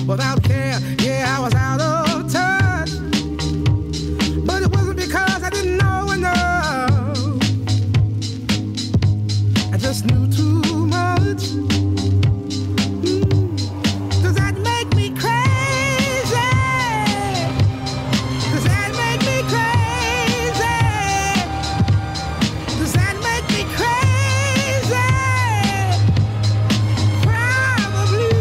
without care. Yeah, I was out of touch, but it wasn't because I didn't know enough. I just knew too much. Does that make me crazy? Does that make me crazy? Does that make me crazy? Probably.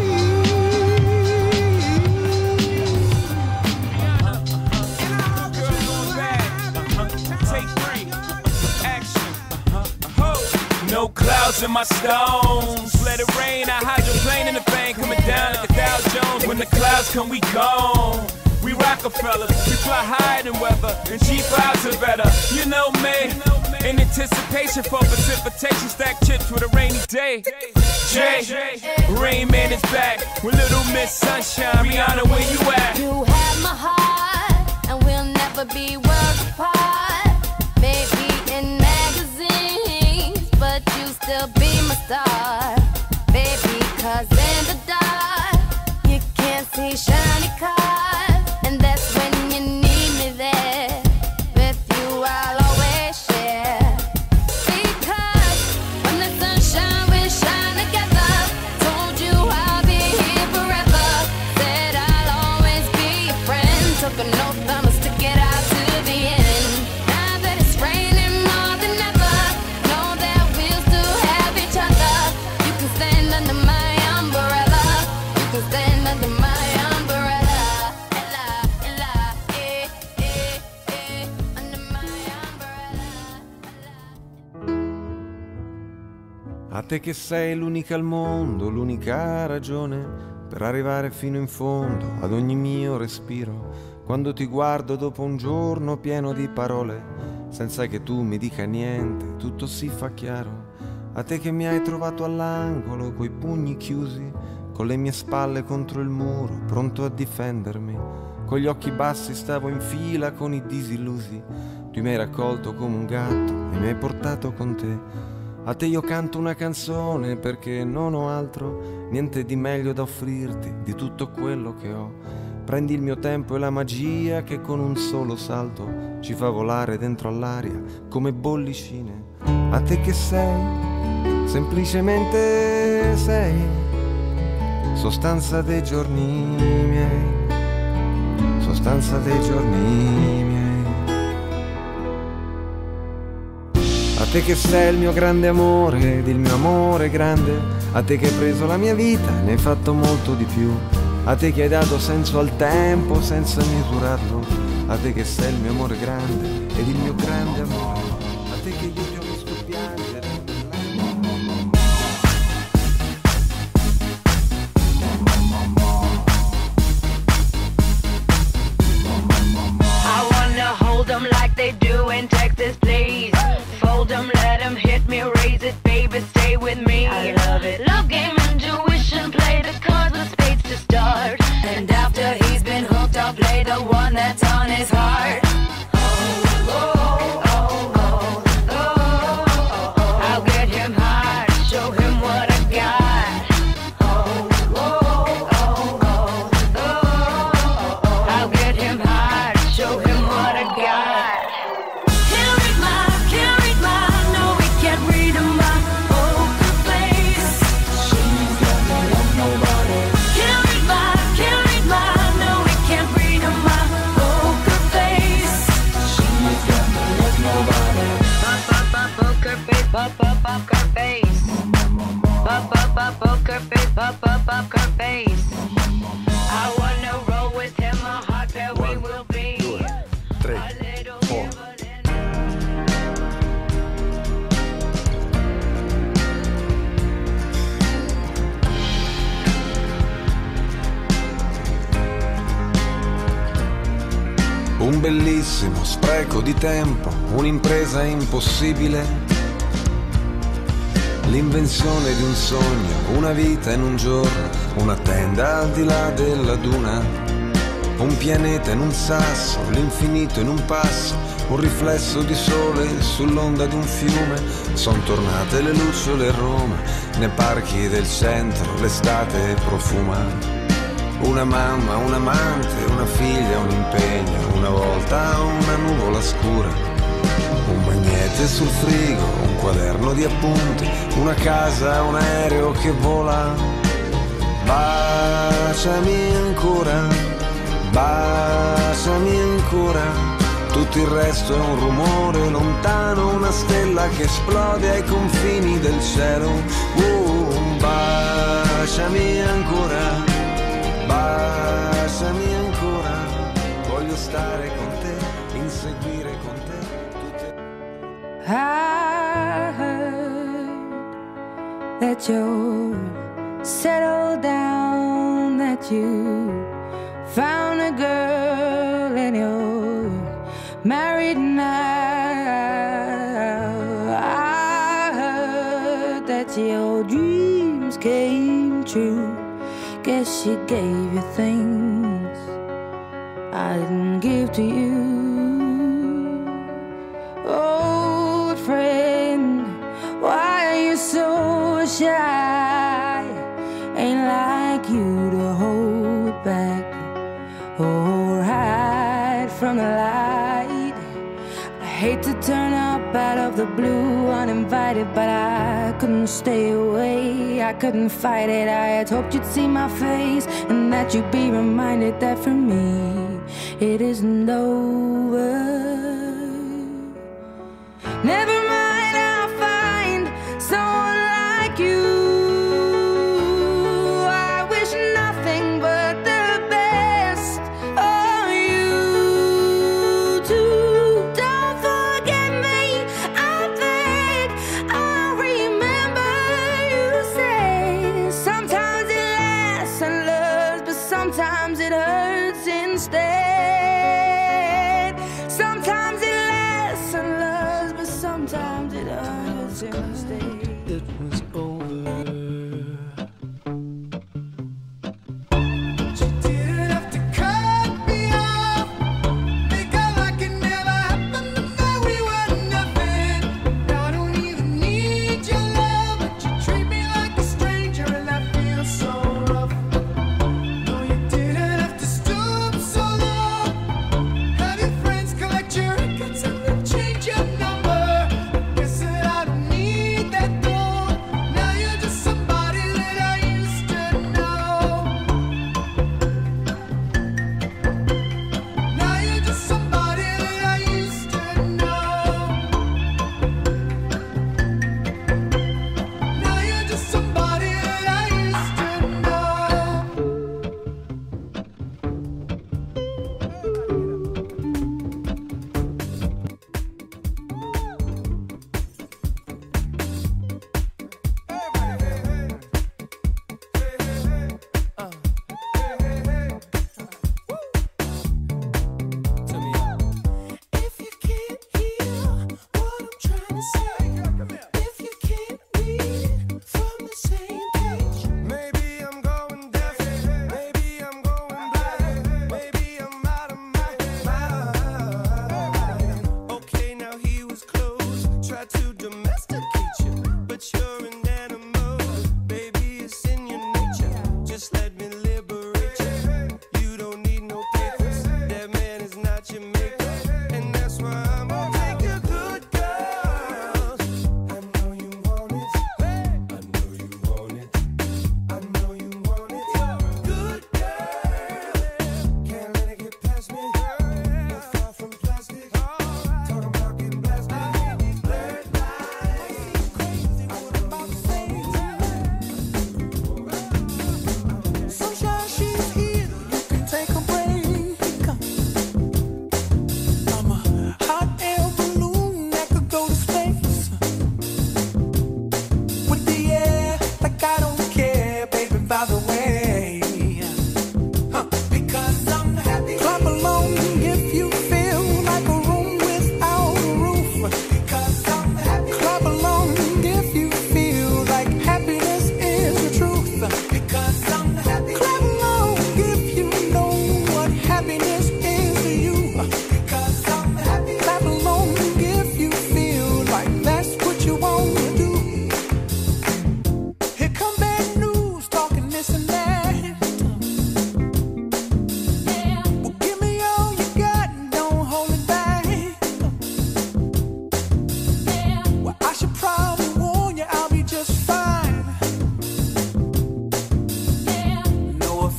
Girl going bad. Take 3. Action. No clouds in my stones. Let it rain. I hydroplane in the vein. Coming down like a Dow Jones. When the clouds come, we gone. We Rockefellers, we fly higher than weather, and cheap vibes are better. You know me, in anticipation for precipitation, stack chips with a rainy day. Jay, Rain Man is back with Little Miss Sunshine. Rihanna, where you at? You have my heart, and we'll never be worlds apart. Maybe in magazines, but you still be my star. Baby, 'cause in the dark, you can't see shiny cars. And that's when you need me there. With you I'll always share. Because when the sunshine will shine together. Told you I'll be here forever. Said I'll always be your friend. Took an oath, I'ma stick it out to the end. Now that it's raining more than ever, know that we'll still have each other. You can stand under my umbrella. You can stand under my umbrella. A te che sei l'unica al mondo, l'unica ragione per arrivare fino in fondo ad ogni mio respiro. Quando ti guardo dopo un giorno pieno di parole, senza che tu mi dica niente, tutto si fa chiaro. A te che mi hai trovato all'angolo, coi pugni chiusi, con le mie spalle contro il muro, pronto a difendermi. Con gli occhi bassi stavo in fila con i disillusi. Tu mi hai raccolto come un gatto e mi hai portato con te. A te io canto una canzone perché non ho altro, niente di meglio da offrirti di tutto quello che ho. Prendi il mio tempo e la magia che con un solo salto ci fa volare dentro all'aria come bollicine. A te che sei, semplicemente sei, sostanza dei giorni miei, sostanza dei giorni miei. A te che sei il mio grande amore ed il mio amore grande, a te che hai preso la mia vita e ne hai fatto molto di più, a te che hai dato senso al tempo senza misurarlo, a te che sei il mio amore grande ed il mio grande amore, a te che io ti ho visto piangere. I wanna hold them like they do in Texas, please. Fold them, let them hit me, raise it, baby, stay with me. I love it. Love game, intuition, play the cards with spades to start. And after he's been hooked, I'll play the one that's on his heart. I'll get him high, show him what I got. I'll get him high, show him what I got. Poker face, poker face, poker face. I wanna roll with him, a hot pair we will be. 2, 3, 4. Un bellissimo spreco di tempo, un'impresa impossibile. L'invenzione di un sogno, una vita in un giorno, una tenda al di là della duna, un pianeta in un sasso, l'infinito in un passo, un riflesso di sole sull'onda di un fiume. Son tornate le lucciole a Roma, nei parchi del centro l'estate profuma. Una mamma, un amante, una figlia, un impegno, una volta una nuvola scura, un magnete sul frigo, un quaderno di appunti, una casa, un aereo che vola. Baciami ancora, baciami ancora, tutto il resto è un rumore lontano, una stella che esplode ai confini del cielo. Baciami ancora, baciami ancora, voglio stare con te, inseguire con te tutte... I heard that you're settled down, that you found a girl and you're married now. I heard that your dreams came true. Guess she gave you things I didn't give to you. Old friend, why are you so shy? Ain't like you to hold back or hide from the light. I hate to turn up out of the blue uninvited, but I couldn't stay away, I couldn't fight it. I had hoped you'd see my face and that you'd be reminded that for me it isn't over. Never mind, I'll find someone like you. I wish nothing but the best for you too. Don't forget me, I beg. I remember you say sometimes it lasts and loves, but sometimes it hurts instead. Sometimes it lasts and loves, but sometimes it hurts instead. It was over. She didn't have to cut me off, make out like it never happened, and that we were nothing. Now I don't even need your love, but you treat me like a stranger, and that feels so rough. No, you didn't have to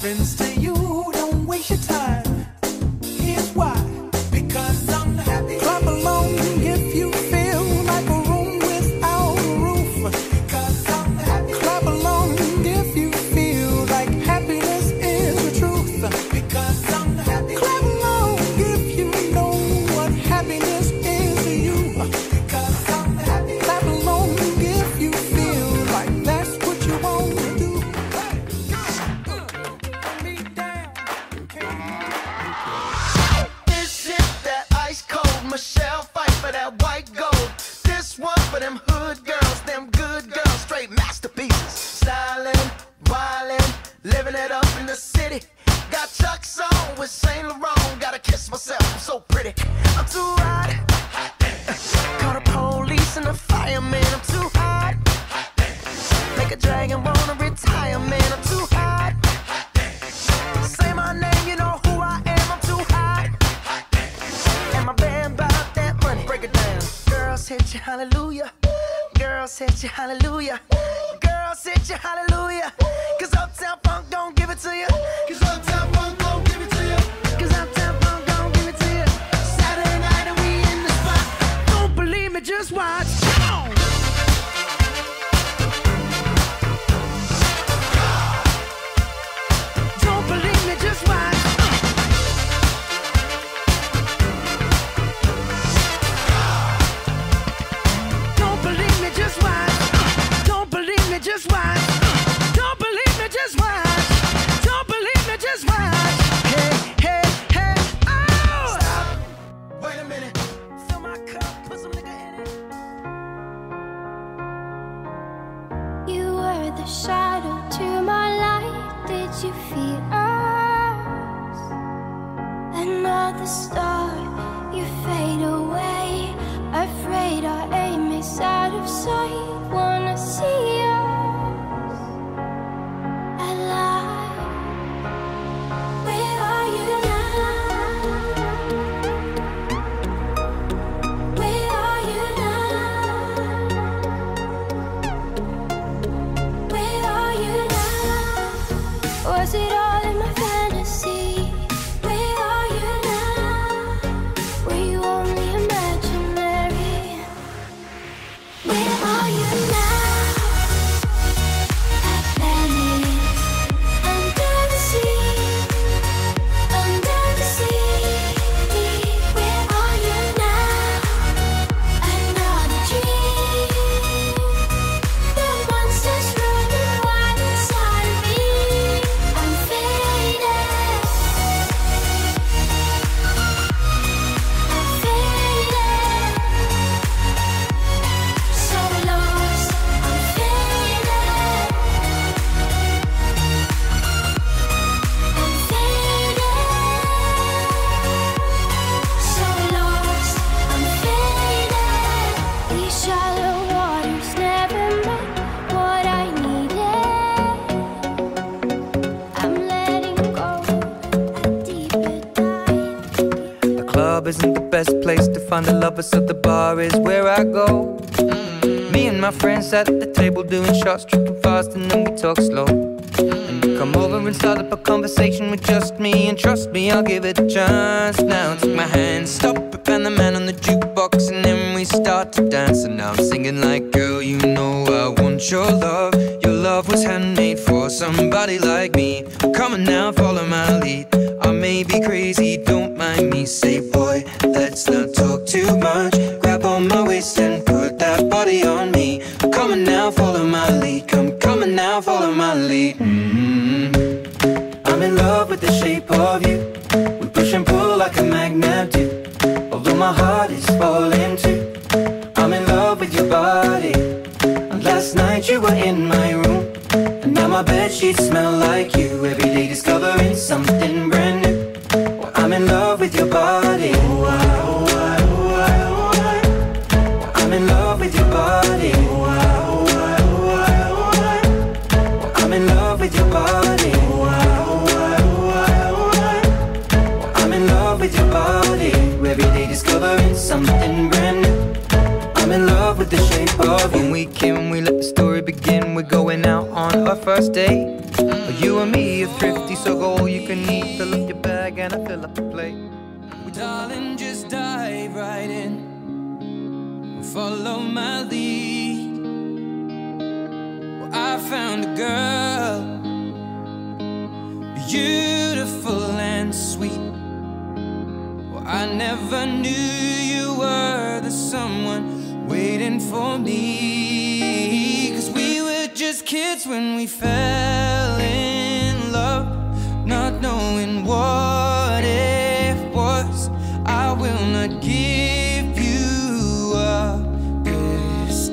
friends to you, don't waste your time. Here's why. Because I'm happy. Clap along if you feel like a room without a roof. Because I'm happy. Clap along if you feel like happiness is the truth. Because I'm happy. Clap along if you know what happiness is to you. Because I'm happy. Clap along if you feel like that's what you want to do. This is that ice cold Michelle fight for that white gold. This one for them hood girls, them good girls, straight masterpieces. Styling, wildin', living it up in the city. Got Chuck's on with Saint Laurent. Gotta kiss myself, I'm so pretty. I'm too hot. Call the police and the fireman. I'm too hot. Make a dragon wanna retire, man. I'm too hot. Say my name, you know who I am. I'm too hot. And my band bought that money. Break it down. Girls hit you, hallelujah. Girls hit you, hallelujah. Girls hit you, hallelujah. Cause Uptown Funk don't give it to you. Cause Uptown Funk don't give it to you. Cause Uptown Funk don't give it to you. Saturday night and we in the spot. Don't believe me, just watch. Come on. Don't believe me, just watch. Don't believe me, just watch. Don't believe me, just watch. Don't believe me, just watch. Don't believe me, just watch. Hey, hey, hey, oh! Stop. Wait a minute. Fill my cup, put some nigga in it. You were the shadow to my light. Did you feel us? Another star, you fade away. Afraid our aim is out of sight. Wanna see us alive. Where are you now? Where are you now? Where are you now? Was it all in my fantasy? Where are you now? Were you only imaginary? Where are you now? Atlantis, under the sea, under the sea. Where are you now? Another dream. The monsters running wild inside of me. I'm faded. I'm faded. So lost. I'm faded. I'm faded. So lost. I'm faded. These shallow waters never met what I needed. I'm letting go a deeper dive. The club isn't the best place to find a lover, so the bar is where I go. Me and my friends at the table doing shots, tripping fast, and then we talk slow. And you come over and start up a conversation with just me, and trust me, I'll give it a chance. Now take my hand, stop it, and the man on the jukebox, and then we start to dance. And now I'm singing like, girl, you know I want your love. Your love was handmade for somebody like me. Come on now, follow my lead. I may be crazy, don't mind me. Say, boy, let's not talk too much. Grab on my waist and put that body on me. Come on now, follow my lead. Come on now, follow my lead. I'm in love with the shape of you. We push and pull like a magnet do. Although my heart is falling too. I'm in love with your body. And last night you were in my room, and now my bedsheets smell like you. Every day discovering something brand new. Well, I'm in love with your body. I'm in love with your body. I'm in love with your body. I'm in love with your body. Every day discovering something brand new. I'm in love with the shape of you. When we came, we let the story begin. We're going out on our first date. You and me are thrifty, so go all you can eat. Fill up your bag and I fill up the plate. Darling, just dive right in. Follow my lead. Well, I found a girl, beautiful and sweet. Well, I never knew you were the someone waiting for me. 'Cause we were just kids when we fell in love, not knowing what it was. I will not give you up this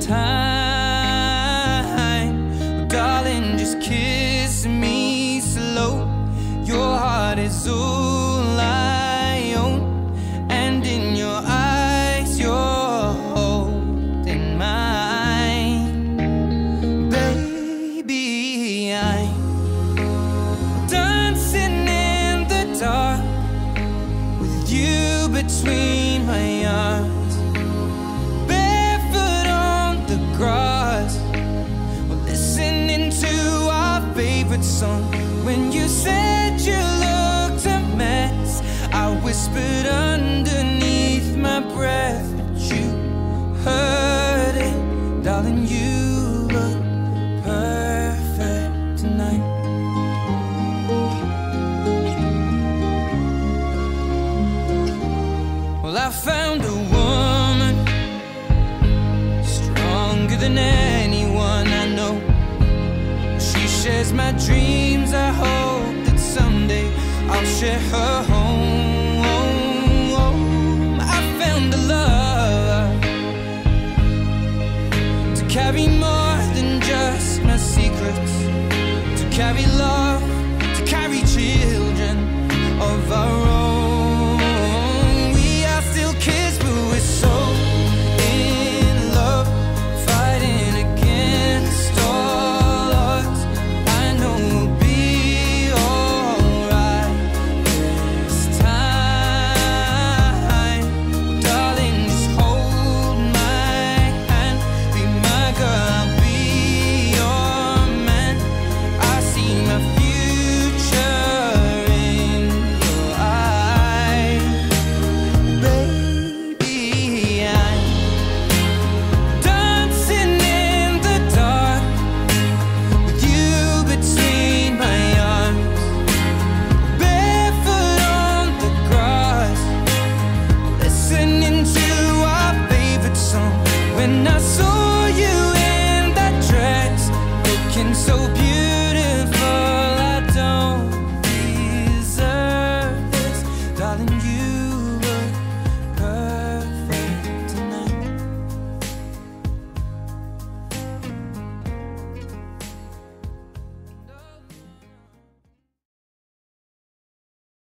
time. But darling, just kiss me slow. Your heart is all I own, and in your eyes you're holding mine. Baby, I'm dancing in the dark with you between my arms, barefoot on the grass. We're listening to our favorite song. When you said you looked a mess, I whispered underneath my breath, but you heard it. Darling, you look perfect tonight. Well, I found a woman stronger than anyone I know. She shares my dreams. I hope that someday I'll share her home. I found a love to carry more than just my secrets, to carry love